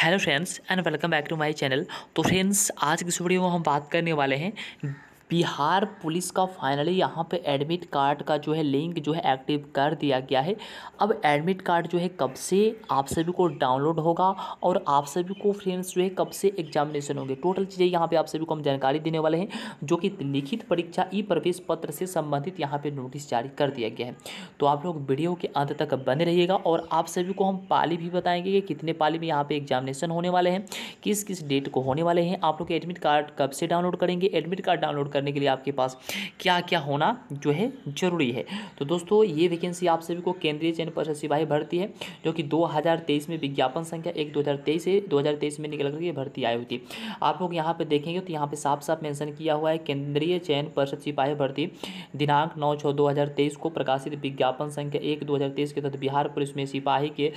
Hello friends and welcome back to my channel. तो friends आज की इस वीडियो में हम बात करने वाले हैं बिहार पुलिस का फाइनली यहाँ पे एडमिट कार्ड का जो है लिंक जो है एक्टिव कर दिया गया है। अब एडमिट कार्ड जो है कब से आप सभी को डाउनलोड होगा और आप सभी को फ्रेंड्स जो है कब से एग्जामिनेशन होंगे, टोटल चीज़ें यहाँ पे आप सभी को हम जानकारी देने वाले हैं, जो कि लिखित परीक्षा ई प्रवेश पत्र से संबंधित यहाँ पे नोटिस जारी कर दिया गया है। तो आप लोग वीडियो के अंत तक बने रहिएगा और आप सभी को हम पाली भी बताएंगे कि कितने पाली में यहाँ पे एग्जामिनेशन होने वाले हैं, किस किस डेट को होने वाले हैं, आप लोग एडमिट कार्ड कब से डाउनलोड करेंगे, एडमिट कार्ड डाउनलोड करने के लिए आपके पास क्या क्या होना जो है जरूरी है। तो दोस्तों ये वैकेंसी आप सभी को केंद्रीय चयन पर्षद सिपाही भर्ती है, जो कि 2023 में विज्ञापन संख्या 1/2023 है, 2023 में निकल कर ये भर्ती आई हुई थी। आप लोग यहाँ पे देखेंगे तो यहाँ पे साफ साफ मेंशन किया हुआ है केंद्रीय चयन पर्षद सिपाही भर्ती दिनांक 9/6/2023 को प्रकाशित विज्ञापन संख्या 1/2023 के तहत बिहार पुलिस में सिपाही के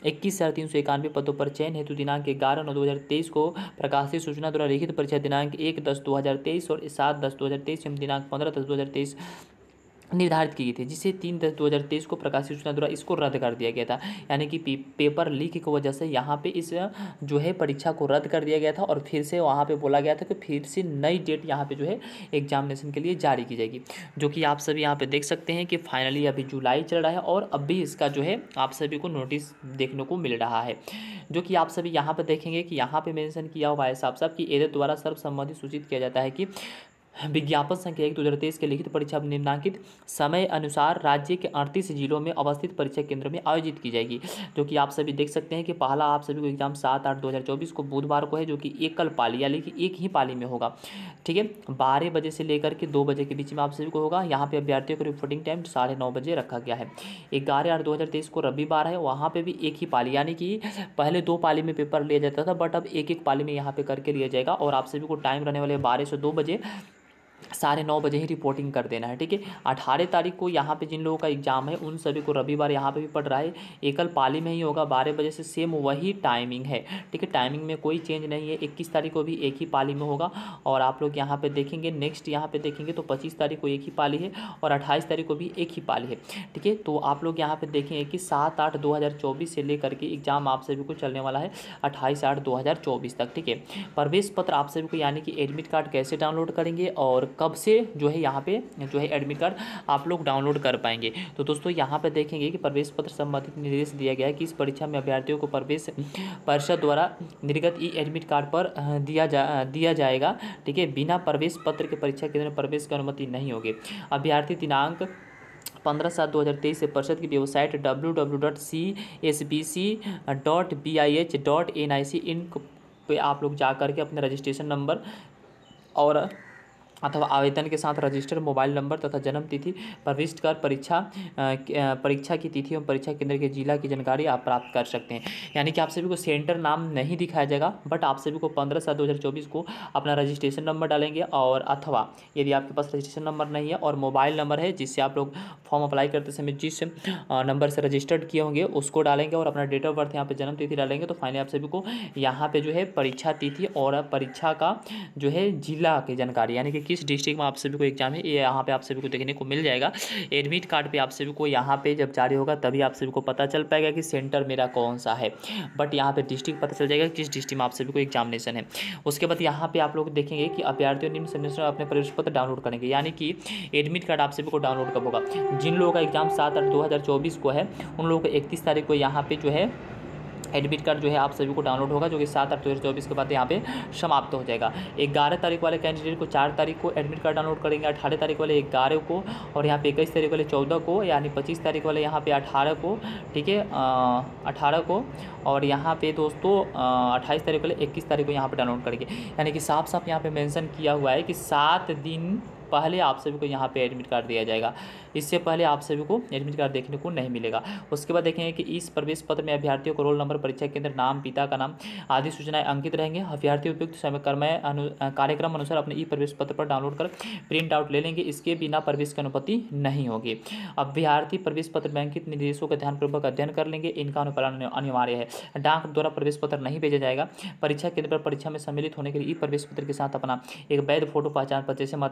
21,391 पदों पर चयन हेतु दिनांक 11/9/2023 को प्रकाशित सूचना द्वारा लिखित परीक्षा दिनांक 1/10/2023 और 7/10/2023 एवं दिनांक 15/10/2023 निर्धारित की गई थी, जिसे 3/10/2023 को प्रकाशित सूचना द्वारा इसको रद्द कर दिया गया था। यानी कि पेपर लीक की वजह से यहाँ पे इस जो है परीक्षा को रद्द कर दिया गया था और फिर से वहाँ पे बोला गया था कि फिर से नई डेट यहाँ पे जो है एग्जामिनेशन के लिए जारी की जाएगी, जो कि आप सभी यहाँ पे देख सकते हैं कि फाइनली अभी जुलाई चल रहा है और अब भी इसका जो है आप सभी को नोटिस देखने को मिल रहा है, जो कि आप सभी यहाँ पर देखेंगे कि यहाँ पे मेंशन किया हुआ है साफ साफ कि एजेंट द्वारा सर्वसम्मति सूचित किया जाता है कि विज्ञापन संख्या 1/2023 के लिखित परीक्षा निम्नांकित समय अनुसार राज्य के 38 जिलों में अवस्थित परीक्षा केंद्रों में आयोजित की जाएगी, जो कि आप सभी देख सकते हैं कि पहला आप सभी को एग्जाम 7/8/2024 को बुधवार को है, जो कि एकल पाली यानी कि एक ही पाली में होगा। ठीक है, 12 बजे से लेकर के 2 बजे के बीच में आप सभी को होगा। यहाँ पे अभ्यर्थियों को रिपोर्टिंग टाइम 9:30 बजे रखा गया है। 11/8/2023 को रविवार है, वहाँ पर भी एक ही पाली यानी कि पहले 2 पाली में पेपर लिया जाता था, बट अब एक एक पाली में यहाँ पे करके लिया जाएगा और आप सभी को टाइम रहने वाले 12 से 2 बजे 9:30 बजे ही रिपोर्टिंग कर देना है। ठीक है, 18 तारीख को यहाँ पे जिन लोगों का एग्जाम है उन सभी को रविवार यहाँ पे भी पड़ रहा है, एकल पाली में ही होगा, 12 बजे से सेम वही टाइमिंग है। ठीक है, टाइमिंग में कोई चेंज नहीं है। 21 तारीख को भी एक ही पाली में होगा और आप लोग यहाँ पे देखेंगे नेक्स्ट यहाँ पे देखेंगे तो 25 तारीख को एक ही पाली है और 28 तारीख को भी एक ही पाली है। ठीक है, तो आप लोग यहाँ पे देखेंगे कि 7/8/2024 से लेकर के एग्जाम आप सभी को चलने वाला है 28/8/2024 तक। ठीक है, प्रवेश पत्र आप सभी को यानी कि एडमिट कार्ड कैसे डाउनलोड करेंगे और कब से जो है यहाँ पे जो है एडमिट कार्ड आप लोग डाउनलोड कर पाएंगे। तो दोस्तों यहाँ पे देखेंगे कि प्रवेश पत्र संबंधित निर्देश दिया गया है कि इस परीक्षा में अभ्यर्थियों को प्रवेश परिषद द्वारा निर्गत ई एडमिट कार्ड पर दिया जाएगा। ठीक है, बिना प्रवेश पत्र के परीक्षा केंद्र में प्रवेश की अनुमति नहीं होगी। अभ्यर्थी दिनांक 15/7/2023 से परिषद की वेबसाइट www.cbc.bih.nic इन पे आप लोग जा करके अपने रजिस्ट्रेशन नंबर और अथवा आवेदन के साथ रजिस्टर्ड मोबाइल नंबर तथा जन्म तिथि प्रविष्ट कर परीक्षा की तिथि एवं परीक्षा केंद्र के जिला की जानकारी आप प्राप्त कर सकते हैं। यानी कि आप सभी को सेंटर नाम नहीं दिखाया जाएगा, बट आप सभी को 15/7/2024 को अपना रजिस्ट्रेशन नंबर डालेंगे और अथवा यदि आपके पास रजिस्ट्रेशन नंबर नहीं है और मोबाइल नंबर है जिससे आप लोग फॉर्म अप्लाई करते समय जिस नंबर से रजिस्टर्ड किए होंगे उसको डालेंगे और अपना डेट ऑफ बर्थ यहाँ पे जन्म तिथि डालेंगे, तो फाइनली आप सभी को यहाँ पे जो है परीक्षा तिथि और परीक्षा का जो है जिला की जानकारी यानी कि किस डिस्ट्रिक्ट में आप सभी को एग्जाम है ये यहाँ पे आप सभी को देखने को मिल जाएगा। एडमिट कार्ड पे आप सभी को यहाँ पे जब जारी होगा तभी आप सभी को पता चल पाएगा कि सेंटर मेरा कौन सा है, बट यहाँ पे डिस्ट्रिक्ट पता चल जाएगा किस डिस्ट्रिक्ट में आप सभी को एग्जामिनेशन है। उसके बाद यहाँ पे आप लोग देखेंगे कि अभ्यर्थियों निम्न संरचना अपने प्रवेश पत्र डाउनलोड करेंगे, यानी कि एडमिट कार्ड आप सभी को डाउनलोड कब होगा। जिन लोगों का एग्जाम 7/8/2024 को है उन लोगों को 31 तारीख को यहाँ पे जो है एडमिट कार्ड जो है आप सभी को डाउनलोड होगा, जो कि 7/8/2024 के बाद यहाँ पे समाप्त हो जाएगा। 11 तारीख वाले कैंडिडेट को 4 तारीख को एडमिट कार्ड डाउनलोड करेंगे, 18 तारीख वाले 11 को और यहाँ पे 21 तारीख वाले 14 को, यानी 25 तारीख वाले यहाँ पे 18 को। ठीक है, 18 को और यहाँ पे दोस्तों 28 तारीख वाले 21 तारीख को यहाँ पे डाउनलोड करेंगे। यानी कि साफ साफ यहाँ पे मेंशन किया हुआ है कि 7 दिन पहले आप सभी को यहाँ पे एडमिट कार्ड दिया जाएगा, इससे पहले आप सभी को एडमिट कार्ड देखने को नहीं मिलेगा। उसके बाद देखेंगे कि इस प्रवेश पत्र में अभ्यर्थियों को रोल नंबर, परीक्षा केंद्र, नाम, पिता का नाम आदि सूचनाएं अंकित रहेंगे। अभ्यर्थी उपयुक्त कार्यक्रम अनुसार अपने ई प्रवेश पत्र पर डाउनलोड कर प्रिंट आउट ले लेंगे, इसके बिना प्रवेश की अनुमति नहीं होगी। अभ्यर्थी प्रवेश पत्र में अंकित निर्देशों का ध्यानपूर्वक अध्ययन कर लेंगे, इनका अनुपालन अनिवार्य है। डाक द्वारा प्रवेश पत्र नहीं भेजा जाएगा। परीक्षा केंद्र पर परीक्षा में सम्मिलित होने के लिए ई प्रवेश पत्र के साथ अपना एक वैध फोटो पहचान पत्र जैसे मतदाता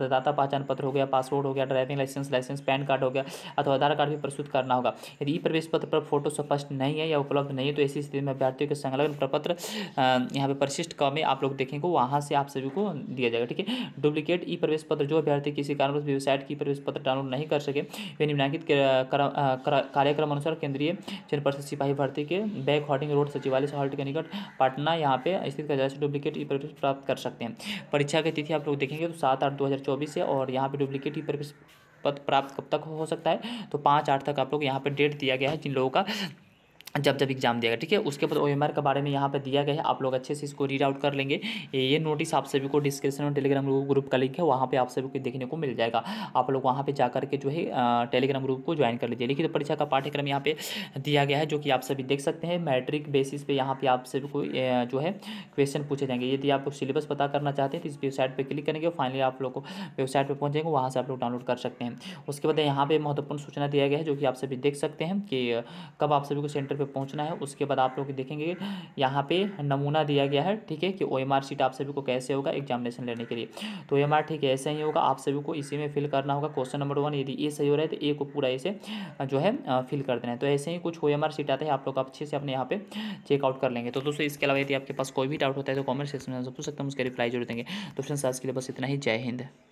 पहचान पत्र हो गया, पासपोर्ट हो गया, ड्राइविंग लाइसेंस, पैन कार्ड हो गया अथवा आधार कार्ड भी प्रस्तुत करना होगा। यदि ई प्रवेश पत्र पर फोटो स्पष्ट नहीं है या उपलब्ध नहीं है तो ऐसी स्थिति में अभ्यर्थियों के संलग्न प्रपत्र यहाँ पे परिशिष्ट क में आप लोग देखेंगे वहाँ से आप सभी को दिया जाएगा। ठीक है, डुप्लीकेट ई प्रवेश पत्र जो अभ्यर्थी किसी कारणवश वेबसाइट की प्रवेश पत्र डाउनलोड नहीं कर सके वे निम्नलिखित कार्यक्रम अनुसार केंद्रीय चयन पर्षद सिपाही भर्ती के बैक हॉर्डिंग रोड सचिवालय हॉल्ट के निकट पटना यहाँ पे स्थित कार्यालय से डुप्लीकेट ई प्रवेश प्राप्त कर सकते हैं। परीक्षा की तिथि आप लोग देखेंगे तो 7/8/2024 है और यहाँ पे डुप्लीकेट ई प्रवेश पत्र प्राप्त कब तक हो सकता है तो 5/8 तक आप लोग यहाँ पे डेट दिया गया है जिन लोगों का जब एग्जाम दिया गया। ठीक है, उसके बाद OMR के बारे में यहाँ पे दिया गया है, आप लोग अच्छे से इसको रीड आउट कर लेंगे। ये नोटिस आप सभी को डिस्क्रिप्शन में टेलीग्राम ग्रुप का लिंक है, वहाँ पे आप सभी को देखने को मिल जाएगा। आप लोग वहाँ पे जाकर के जो है टेलीग्राम ग्रुप को ज्वाइन कर लीजिए। लिखित परीक्षा का पाठ्यक्रम यहाँ पे दिया गया है जो कि आप सभी देख सकते हैं। मैट्रिक बेसिस पे यहाँ पे आप सभी को जो है क्वेश्चन पूछे जाएंगे। यदि आप सिलेबस पता करना चाहते हैं तो इस वेबसाइट पर क्लिक करेंगे, फाइनली आप लोग को वेबसाइट पर पहुँच जाएंगे, वहाँ से आप लोग डाउनलोड कर सकते हैं। उसके बाद यहाँ पे महत्वपूर्ण सूचना दिया गया है जो कि आप सभी देख सकते हैं कि कब आप सभी को सेंटर पर पहुँचना है। उसके बाद आप लोग देखेंगे यहाँ पे नमूना दिया गया है। ठीक है, कि OMR शीट आप सभी को कैसे होगा एग्जामिनेशन लेने के लिए। तो OMR ठीक है ऐसे ही होगा, आप सभी को इसी में फिल करना होगा। क्वेश्चन नंबर 1 यदि ए सही हो रहा है तो ए को पूरा ऐसे जो है फिल कर देना है। तो ऐसे ही कुछ OMR शीट आता है, आप लोग अच्छे से अपने यहाँ पे चेकआउट कर लेंगे। तो दोस्तों इसके अलावा यदि आपके पास कोई भी डाउट होता है तो कॉमेंट सेक्शन में पूछ सकते हैं, उसके रिप्लाई जरूर देंगे। तो फ्रेंड्स आज के लिए बस इतना ही। जय हिंद।